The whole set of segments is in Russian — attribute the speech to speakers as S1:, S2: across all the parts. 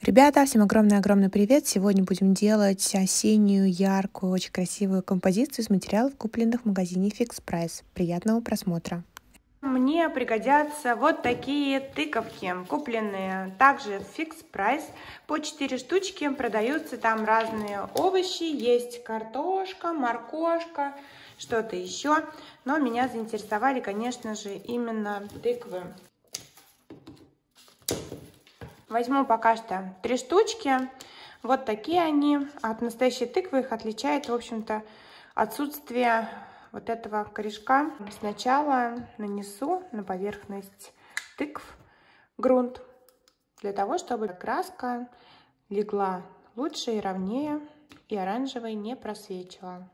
S1: Ребята, всем огромный-огромный привет! Сегодня будем делать осеннюю, яркую, очень красивую композицию из материалов, купленных в магазине Fix Price. Приятного просмотра!
S2: Мне пригодятся вот такие тыковки, купленные также в Fix Price. По 4 штучки продаются, там разные овощи, есть картошка, моркошка, что-то еще. Но меня заинтересовали, конечно же, именно тыквы. Возьму пока что 3 штучки. Вот такие они. От настоящей тыквы их отличает, в общем-то, отсутствие вот этого корешка. Сначала нанесу на поверхность тыкв грунт, для того, чтобы краска легла лучше и ровнее, и оранжевый не просвечивал.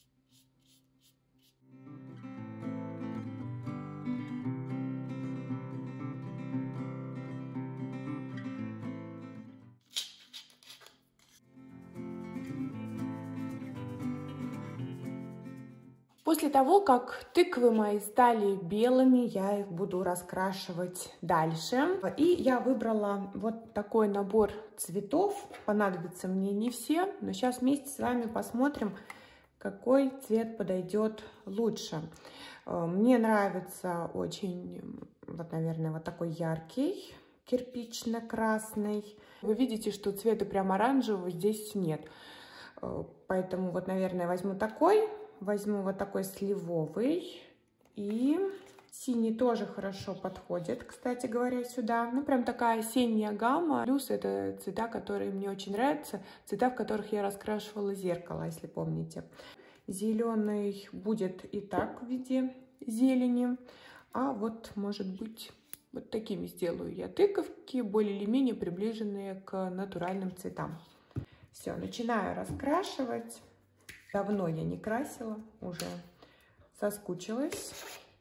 S2: После того, как тыквы мои стали белыми, я их буду раскрашивать дальше. И я выбрала вот такой набор цветов. Понадобятся мне не все, но сейчас вместе с вами посмотрим, какой цвет подойдет лучше. Мне нравится очень, вот, наверное, вот такой яркий, кирпично-красный. Вы видите, что цвета прям оранжевого здесь нет. Поэтому вот, наверное, возьму такой. Возьму вот такой сливовый, и синий тоже хорошо подходит, кстати говоря, сюда. Ну, прям такая осенняя гамма. Плюс это цвета, которые мне очень нравятся, цвета, в которых я раскрашивала зеркало, если помните. Зеленый будет и так в виде зелени, а вот, может быть, вот такими сделаю я тыковки, более или менее приближенные к натуральным цветам. Все, начинаю раскрашивать. Давно я не красила, уже соскучилась.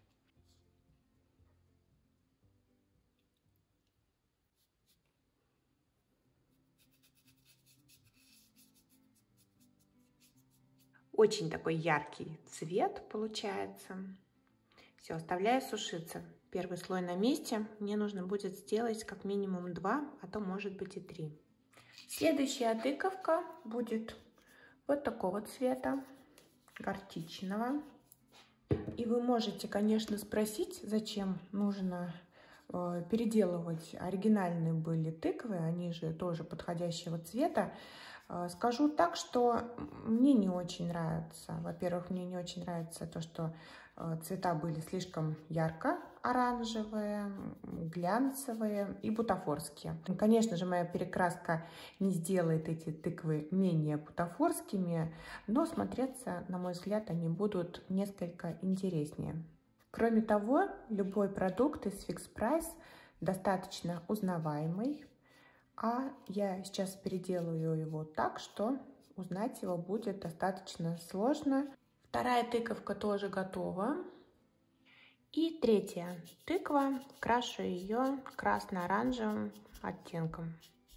S2: Очень такой яркий цвет получается. Все, оставляю сушиться. Первый слой на месте. Мне нужно будет сделать как минимум 2, а то может быть и 3. Следующая тыковка будет вот такого цвета, горчичного. И вы можете, конечно, спросить, зачем нужно переделывать. Оригинальные были тыквы, они же тоже подходящего цвета. Скажу так, что мне не очень нравится. Во-первых, мне не очень нравится то, что цвета были слишком ярко-оранжевые, глянцевые и бутафорские. Конечно же, моя перекраска не сделает эти тыквы менее бутафорскими, но смотреться, на мой взгляд, они будут несколько интереснее. Кроме того, любой продукт из Fix Price достаточно узнаваемый, а я сейчас переделаю его так, что узнать его будет достаточно сложно. Вторая тыковка тоже готова. И третья тыква, крашу ее красно-оранжевым оттенком.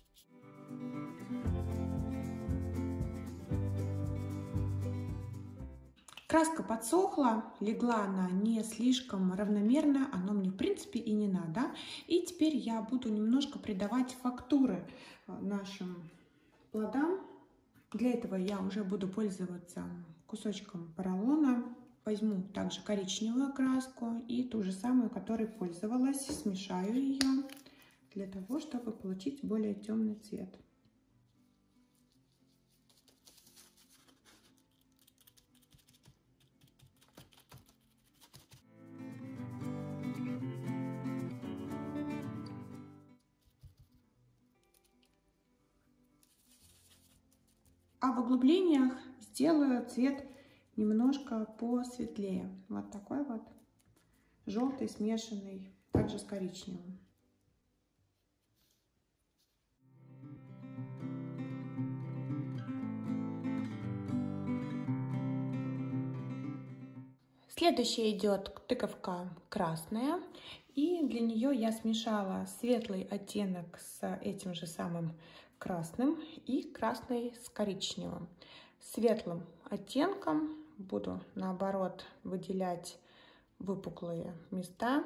S2: Краска подсохла, легла она не слишком равномерно, оно мне в принципе и не надо. И теперь я буду немножко придавать фактуры нашим плодам. Для этого я уже буду пользоваться кусочком поролона. Возьму также коричневую краску и ту же самую, которой пользовалась, смешаю ее для того, чтобы получить более темный цвет. А в углублениях сделаю цвет немножко посветлее. Вот такой вот желтый, смешанный также с коричневым. Следующая идет тыковка красная. И для нее я смешала светлый оттенок с этим же самым красным и красный с коричневым. Светлым оттенком буду, наоборот, выделять выпуклые места.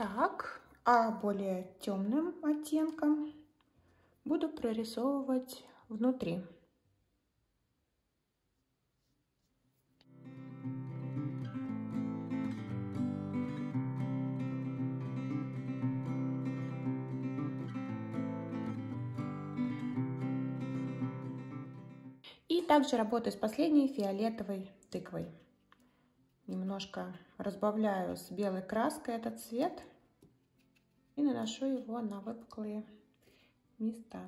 S2: Так, а более темным оттенком буду прорисовывать внутри. И также работаю с последней фиолетовой тыквой. Немножко разбавляю с белой краской этот цвет и наношу его на выпуклые места.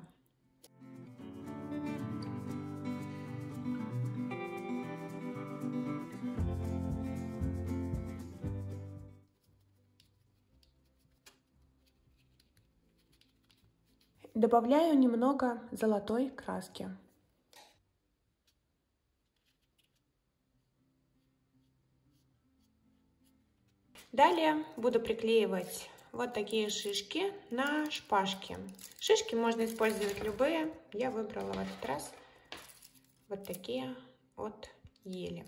S2: Добавляю немного золотой краски. Далее буду приклеивать вот такие шишки на шпажки. Шишки можно использовать любые. Я выбрала в этот раз вот такие от ели.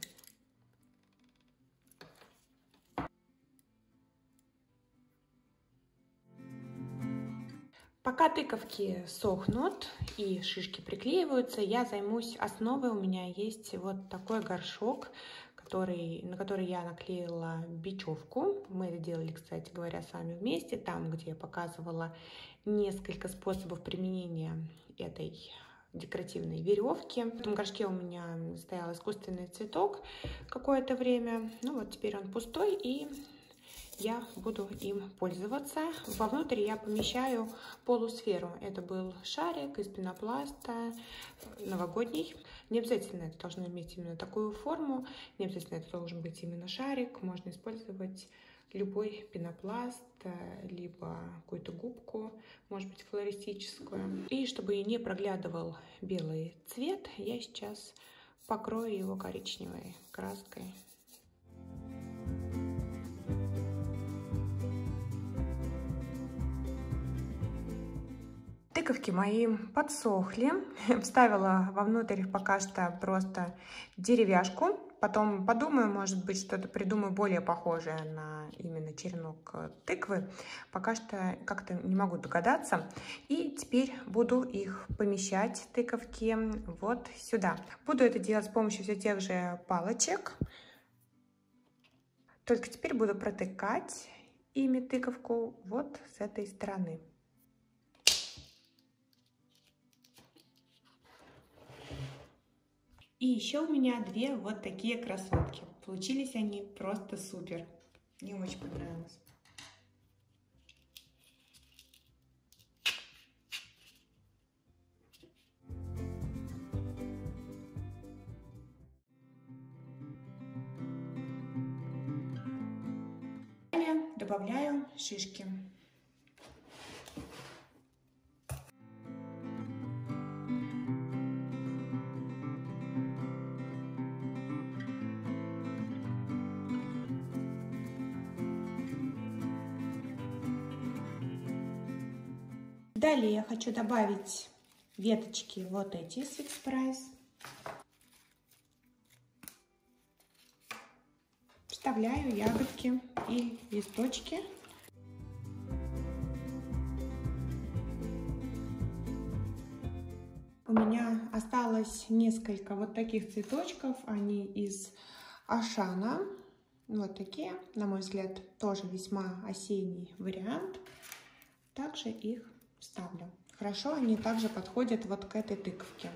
S2: Пока тыковки сохнут и шишки приклеиваются, я займусь основой. У меня есть вот такой горшок, на который я наклеила бечевку. Мы это делали, кстати говоря, с вами вместе, там, где я показывала несколько способов применения этой декоративной веревки. В этом горшке у меня стоял искусственный цветок какое-то время. Ну вот теперь он пустой, и я буду им пользоваться. Вовнутрь я помещаю полусферу. Это был шарик из пенопласта новогодний. Не обязательно это должно иметь именно такую форму, не обязательно это должен быть именно шарик. Можно использовать любой пенопласт, либо какую-то губку, может быть флористическую. И чтобы не проглядывал белый цвет, я сейчас покрою его коричневой краской. Тыковки мои подсохли. Вставила вовнутрь пока что просто деревяшку. Потом подумаю, может быть, что-то придумаю более похожее на именно черенок тыквы. Пока что как-то не могу догадаться. И теперь буду их помещать, тыковки, вот сюда. Буду это делать с помощью все тех же палочек. Только теперь буду протыкать ими тыковку вот с этой стороны. И еще у меня две вот такие красотки. Получились они просто супер. Мне очень понравилось. Далее добавляю шишки. Далее я хочу добавить веточки вот эти из Fix Price. Вставляю ягодки и листочки. У меня осталось несколько вот таких цветочков. Они из Ашана. Вот такие, на мой взгляд, тоже весьма осенний вариант. Также их вставлю. Хорошо, они также подходят вот к этой тыковке.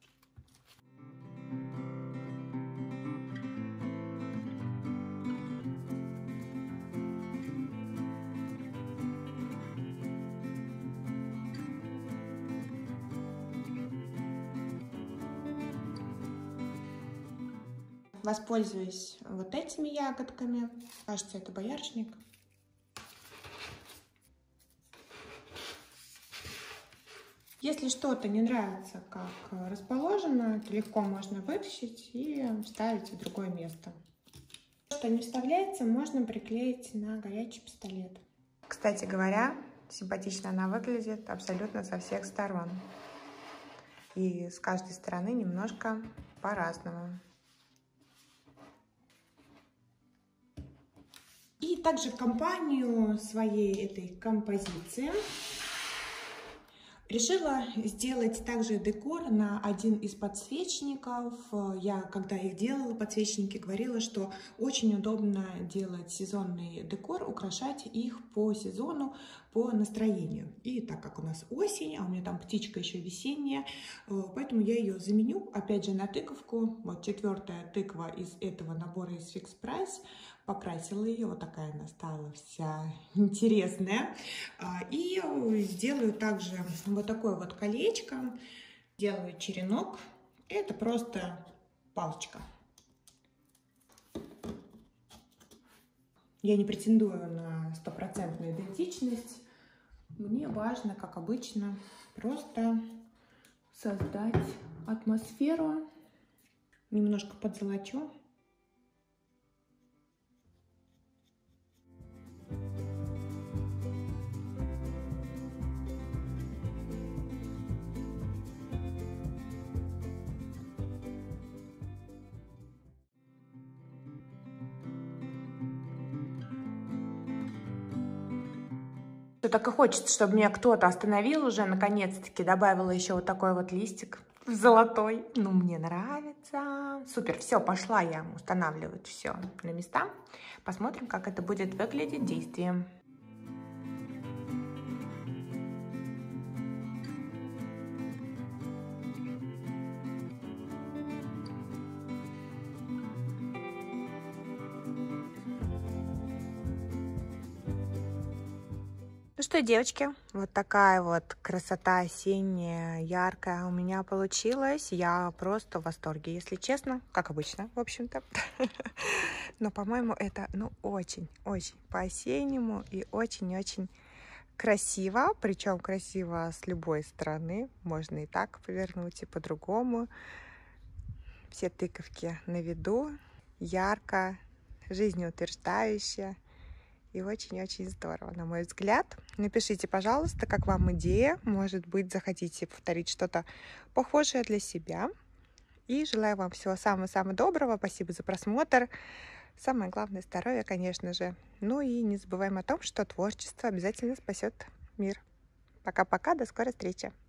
S2: Воспользуюсь вот этими ягодками. Кажется, это боярышник. Если что-то не нравится, как расположено, то легко можно вытащить и вставить в другое место. Что не вставляется, можно приклеить на горячий пистолет. Кстати говоря, симпатично она выглядит абсолютно со всех сторон. И с каждой стороны немножко по-разному. И И также компанию своей этой композиции решила сделать также декор на один из подсвечников. Я, когда их делала, подсвечники, говорила, что очень удобно делать сезонный декор, украшать их по сезону, по настроению. И так как у нас осень, а у меня там птичка еще весенняя, поэтому я ее заменю, опять же, на тыковку. Вот 4-я тыква из этого набора из Fix Price. Покрасила ее, вот такая она стала вся интересная. И сделаю также вот такое вот колечко. Делаю черенок. Это просто палочка. Я не претендую на стопроцентную идентичность. Мне важно, как обычно, просто создать атмосферу. Немножко подзолочу. Так и хочется, чтобы меня кто-то остановил уже, наконец-таки добавила еще вот такой вот листик золотой. Ну, мне нравится. Супер, все, пошла я устанавливать все на места. Посмотрим, как это будет выглядеть действием. Ну что, девочки, вот такая вот красота осенняя, яркая у меня получилась. Я просто в восторге, если честно, как обычно, в общем-то. Но, по-моему, это, ну, очень-очень по-осеннему и очень-очень красиво. Причем красиво с любой стороны. Можно и так повернуть, и по-другому. Все тыковки на виду. Ярко, жизнеутверждающе. И очень-очень здорово, на мой взгляд. Напишите, пожалуйста, как вам идея. Может быть, захотите повторить что-то похожее для себя. И желаю вам всего самого-самого доброго. Спасибо за просмотр. Самое главное — здоровье, конечно же. Ну и не забываем о том, что творчество обязательно спасет мир. Пока-пока, до скорой встречи.